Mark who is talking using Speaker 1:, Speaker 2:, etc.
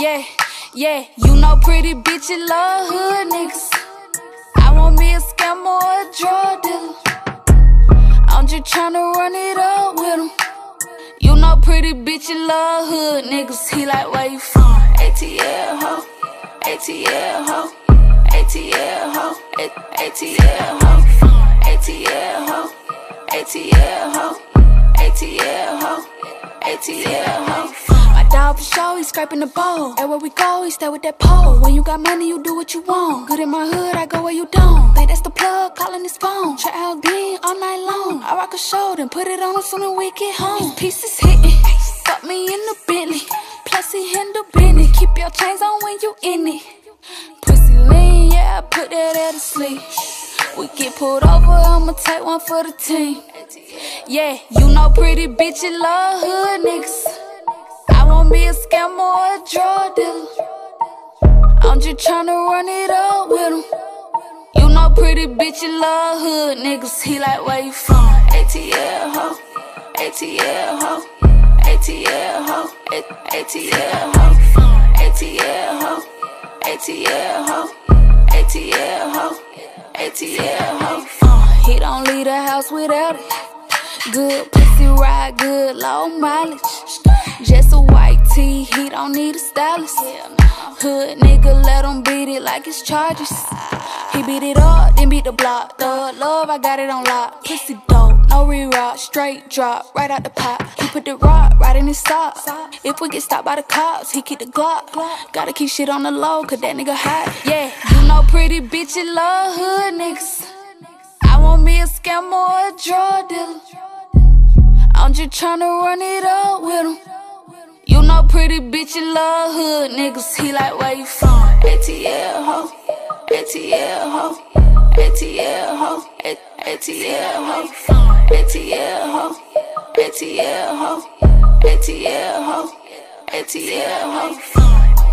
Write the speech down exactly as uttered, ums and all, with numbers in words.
Speaker 1: Yeah, yeah, you know pretty bitches love hood niggas. I want me a scammer or a drug dealer. I'm just tryna run it up with him. You know pretty bitches love hood niggas. He like, where you from? A T L ho, A T L ho, A T L ho, A T L ho, A T L ho, A T L ho, A T L ho, A T L ho. My dog for sure, he scraping the bowl. Everywhere we go, he stay with that pole. When you got money, you do what you want. Good in my hood, I go where you don't. Think that's the plug, calling his phone. Try out green all night long. I rock a show, then put it on as soon as we get home. These pieces hitting, fuck me in the Bentley. Plus he handle business. Keep your chains on when you in it. Pussy lean, yeah, I put that at to sleep. We get pulled over, I'ma take one for the team. Yeah, you know pretty bitches love hood niggas. I want me a scammer or a drug dealer. I'm just tryna run it up with him. You know pretty bitches love hood niggas. He like, where you from? A T L ho, A T L ho, A T L ho, A T L ho, A T L ho, A T L ho, A T L ho, A T L ho. Uh, he don't leave the house without it. Good pussy ride, good low mileage. Just a white tee, he don't need a stylist. Hood nigga, let him beat it like it's charges. He beat it up, then beat the block. Thug love, I got it on lock. Pussy dope, no re-rock, straight drop, right out the pot. He put the rock right in his sock. If we get stopped by the cops, he keep the Glock. Gotta keep shit on the low, cause that nigga hot. Yeah, you know pretty bitches love hood niggas. I want me a scammer or a drug dealer. I'm just tryna run it up with him. You know pretty bitches love hood niggas. He like, where you from? A T L ho, A T L ho, A T L ho, A T L ho, A T L ho, A T L ho, A T L ho, A T L ho.